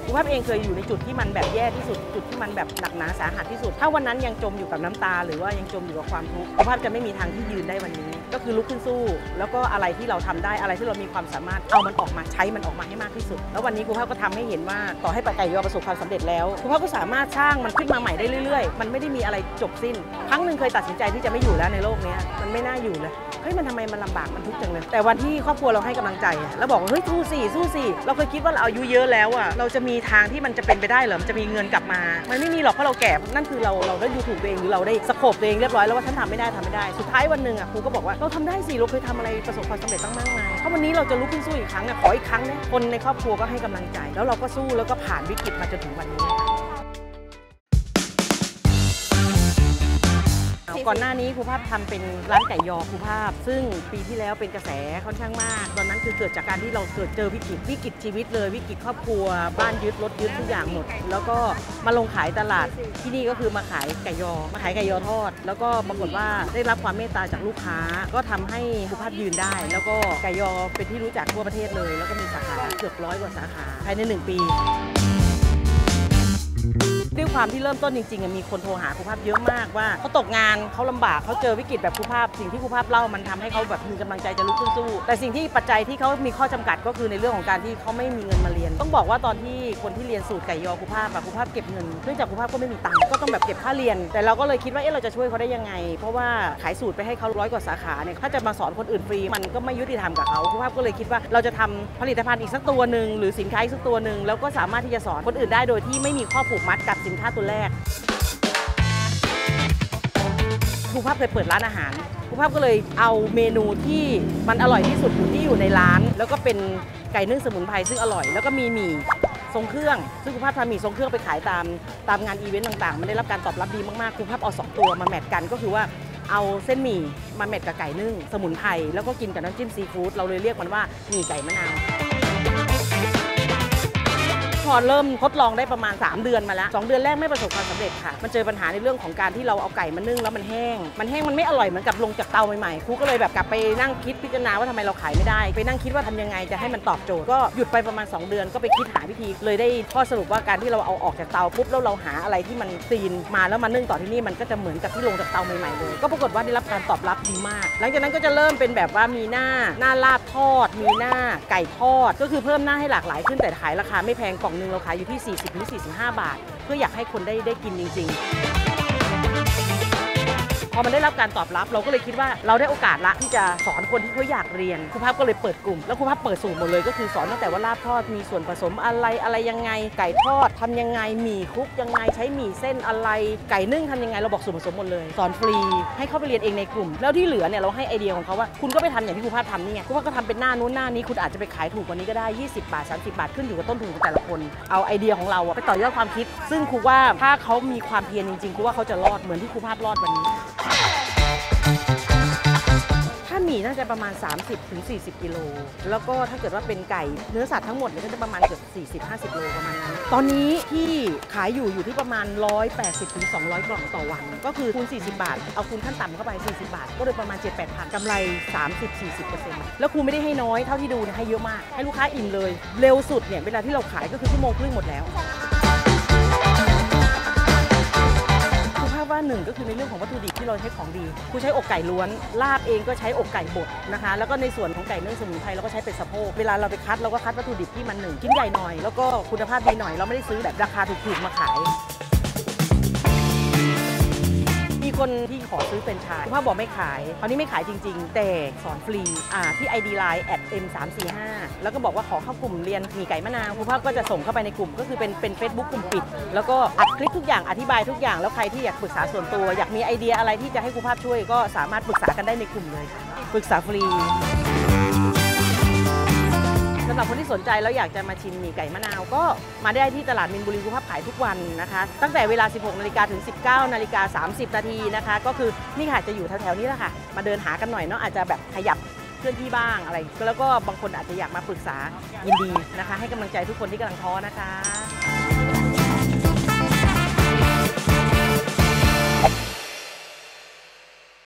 ครูภาพเองเคยอยู่ในจุดที่มันแบบแย่ที่สุดจุดที่มันแบบหนักหนาสาหัสที่สุดถ้าวันนั้นยังจมอยู่กับน้ำตาหรือว่ายังจมอยู่กับความทุกข์ครูภาพจะไม่มีทางที่ยืนได้วันนี้ก็คือลุกขึ้นสู้แล้วก็อะไรที่เราทำได้อะไรที่เรามีความสามารถเอามันออกมาใช้มันออกมาให้มากที่สุดแล้ววันนี้ครูภาพก็ทำให้เห็นว่าต่อให้ไก่ยอประสบความสำเร็จแล้วครูภาพก็สามารถสร้างมันขึ้นมาใหม่ได้เรื่อยๆมันไม่ได้มีอะไรจบสิ้นครั้งหนึ่งเคยตัดสินใจที่จะไม่อยู่แล้วในโลกนี้มันไม่น่าอยู่เลยเฮ้ยมันทำไมมันลำบากมันทุกข์จังเลยแต่วันที่ครอบครัวเราให้กำลังใจแล้วบอกว่าเฮ้ยสู้สิเราเคยคิดว่าเราอายุเยอะแล้วอ่ะเราจะมีทางที่มันจะเป็นไปได้เหรอมันจะมีเงินกลับมามันไม่มีหรอกเพราะเราแก่นั่นคือเราได้ดูถูกตัวเองหรือเราได้สโคปตัวเองเรียบร้อยแล้วว่าฉันทำไม่ได้สุดท้ายวันหนึ่งอ่ะครูก็บอกว่าเราทำได้สิเราเคยทำอะไรประสบความสำเร็จตั้งมากมายถ้าวันนี้เราจะลุกขึ้นสู้อีกครั้งเนี่ยขออีกครั้งนะคนในครอบครัวก็ให้กำลังใจแล้วเราก็สู้แล้วก็ผ่านวิกฤตมาจนถึงวันนี้ก่อนหน้านี้ครูภาพทำเป็นร้านไก่ยอครูภาพซึ่งปีที่แล้วเป็นกระแสค่อนข้างมากตอนนั้นคือเกิดจากการที่เราเจอวิกฤตชีวิตเลยวิกฤตครอบครัวบ้านยึดรถยึดทุกอย่างหมดแล้วก็มาลงขายตลาดที่นี่ก็คือมาขายไก่ยอทอดแล้วก็ปรากฏว่าได้รับความเมตตาจากลูกค้าก็ทำให้ครูภาพยืนได้แล้วก็ไก่ยอเป็นที่รู้จักทั่วประเทศเลยแล้วก็มีสาขาเกือบ100 กว่าสาขาภายใน1 ปีด้วยความที่เริ่มต้นจริงๆมีคนโทรหาครูภาพเยอะมากว่าเขาตกงานเขาลำบากเขาเจอวิกฤตแบบครูภาพสิ่งที่ครูภาพเล่ามันทำให้เขาแบบมีกำลังใจจะลุกขึ้นสู้แต่สิ่งที่ปัจจัยที่เขามีข้อจำกัดก็คือในเรื่องของการที่เขาไม่มีเงินมาเรียนต้องบอกว่าตอนที่คนที่เรียนสูตรไก่ยอครูภาพเก็บเงินเนื่องจากครูภาพก็ไม่มีตังค์ก็ต้องแบบเก็บค่าเรียนแต่เราก็เลยคิดว่าเราจะช่วยเขาได้ยังไงเพราะว่าขายสูตรไปให้เขา100 กว่าสาขาเนี่ยถ้าจะมาสอนคนอื่นฟรีมันก็ไม่ยุติธรรมกับเขาครูภาพก็เลยคิดว่าเราจะทำผลิตภัณฑ์อีกสักตัวหนึ่งหรือสินค้าอีกสักตัวหนึ่งแล้วก็สามารถที่จะสอนคนอื่นได้โดยที่ไม่มีข้อผูกมัดกับสินค้าตัวแรกครูภาพเคยเปิดร้านอาหารครูภาพก็เลยเอาเมนูที่มันอร่อยที่สุดที่อยู่ในร้านแล้วก็เป็นไก่นึ่งสมุนไพรซึ่งอร่อยแล้วก็มีหมี่ทรงเครื่องซึ่งครูภาพทำหมี่ทรงเครื่องไปขายตามงานอีเวนต์ต่างๆมันได้รับการตอบรับดีมากๆครูภาพเอา2 ตัวมาแมทกันก็คือว่าเอาเส้นหมี่มาแมทกับไก่นึ่งสมุนไพรแล้วก็กินกับน้ำจิ้มซีฟู้ดเราเลยเรียกมันว่าหมี่ไก่มะนาวพอเริ่มทดลองได้ประมาณ3 เดือนมาแล้ว2 เดือนแรกไม่ประสบความสำเร็จค่ะมันเจอปัญหาในเรื่องของการที่เราเอาไก่มานึ่งแล้วมันแห้งมันไม่อร่อยเหมือนกับลงจากเตาใหม่ๆครูก็เลยแบบกลับไปนั่งคิดพิจารณาว่าทำไมเราขายไม่ได้ไปนั่งคิดว่าทำยังไงจะให้มันตอบโจทย์ก็หยุดไปประมาณ2 เดือนก็ไปคิดหาวิธีเลยได้ข้อสรุปว่าการที่เราเอาออกจากเตาปุ๊บแล้วเราหาอะไรที่มันซีนมาแล้วมานึ่งต่อที่นี่มันก็จะเหมือนกับที่ลงจากเตาใหม่ๆเลยก็ปรากฏว่าได้รับการตอบรับดีมากหลังจากนั้นก็จะเริ่มเป็นแบบว่ามีหน้าลาบทอดมีหน้าไก่ทอดก็คือเพิ่มหน้าให้หลากหลายขึ้นแต่ขายราคาไม่แพงกล่องนึงเราขายอยู่ที่40 หรือ 45 บาทเพื่ออยากให้คนได้กินจริงๆพอมันได้รับการตอบรับเราก็เลยคิดว่าเราได้โอกาสละที่จะสอนคนที่เขาอยากเรียนครูภาพก็เลยเปิดกลุ่มแล้วครูภาพเปิดสูตรหมดเลยก็คือสอนตั้งแต่ว่าลาบทอดมีส่วนผสมอะไรยังไงไก่ทอดทำยังไงหมี่คลุกยังไงใช้หมี่เส้นอะไรไก่นึ่งทำยังไงเราบอกส่วนผสมหมดเลยสอนฟรีให้เขาไปเรียนเองในกลุ่มแล้วที่เหลือเนี่ยเราให้ไอเดียของเขาว่าคุณก็ไปทำอย่างที่ครูภาพทำนี่ไงครูภาพก็ทำเป็นหน้านู้นหน้านี้คุณอาจจะไปขายถูกกว่านี้ก็ได้20 บาท30 บาทขึ้นอยู่กับต้นทุนของแต่ละคนเอาไอเดียของเราไปต่อยอดความคิดซึ่งครูว่าถ้าเขามีความเพียรจริงๆครูว่าเขาจะรอดเหมือนที่ครูภาพรอดวันนี้ถ้าหมี่น่าจะประมาณ30-40 กิโลแล้วก็ถ้าเกิดว่าเป็นไก่เนื้อสัตว์ทั้งหมดเนี่ยก็จะประมาณเกือบ40-50 โลประมาณนั้นตอนนี้ที่ขายอยู่ที่ประมาณ180-200 กล่องต่อวันก็คือคูณ40 บาทเอาคูณขั้นต่ำเข้าไป40 บาทก็เลยประมาณ 7-8 พันกำไร 30-40% แล้วครูไม่ได้ให้น้อยเท่าที่ดูเนี่ยให้เยอะมากให้ลูกค้าอิ่มเลยเร็วสุดเนี่ยเวลาที่เราขายก็คือ1 ชั่วโมงครึ่งหมดแล้วว่า1ก็คือในเรื่องของวัตถุดิบที่เราใช้ของดีครูใช้อกไก่ล้วนลาบเองก็ใช้อกไก่บดนะคะแล้วก็ในส่วนของไก่นึ่งสมุนไพรเราก็ใช้เป็นสะโพกเวลาเราไปคัดเราก็คัดวัตถุดิบที่มัน1 ชิ้นใหญ่หน่อยแล้วก็คุณภาพดีหน่อยเราไม่ได้ซื้อแบบราคาถูกๆมาขายมีคนที่ขอซื้อเป็นไชส์ครูภาพบอกไม่ขายคราวนี้ไม่ขายจริงๆแต่สอนฟรีที่ ID Line @m345แล้วก็บอกว่าขอเข้ากลุ่มเรียนหมี่ไก่มะนาวครูภาพก็จะส่งเข้าไปในกลุ่มก็คือเป็น Facebook กลุ่มปิดแล้วก็อัดคลิปทุกอย่างอธิบายทุกอย่างแล้วใครที่อยากปรึกษาส่วนตัวอยากมีไอเดียอะไรที่จะให้ครูภาพช่วยก็สามารถปรึกษากันได้ในกลุ่มเลยปรึกษาฟรีสำหรับคนที่สนใจแล้วอยากจะมาชิมหมี่ไก่มะนาวก็มาได้ที่ตลาดมินบุรีครูภาพขายทุกวันนะคะตั้งแต่เวลา 16 นาฬิกาถึง 19 นาฬิกา 30 นาทีนะคะก็คือนี่ค่ะจะอยู่แถวๆนี้แหละค่ะมาเดินหากันหน่อยเนาะอาจจะแบบขยับเคลื่อนที่บ้างอะไรแล้วก็บางคนอาจจะอยากมาปรึกษายินดีนะคะให้กำลังใจทุกคนที่กำลังท้อนะคะ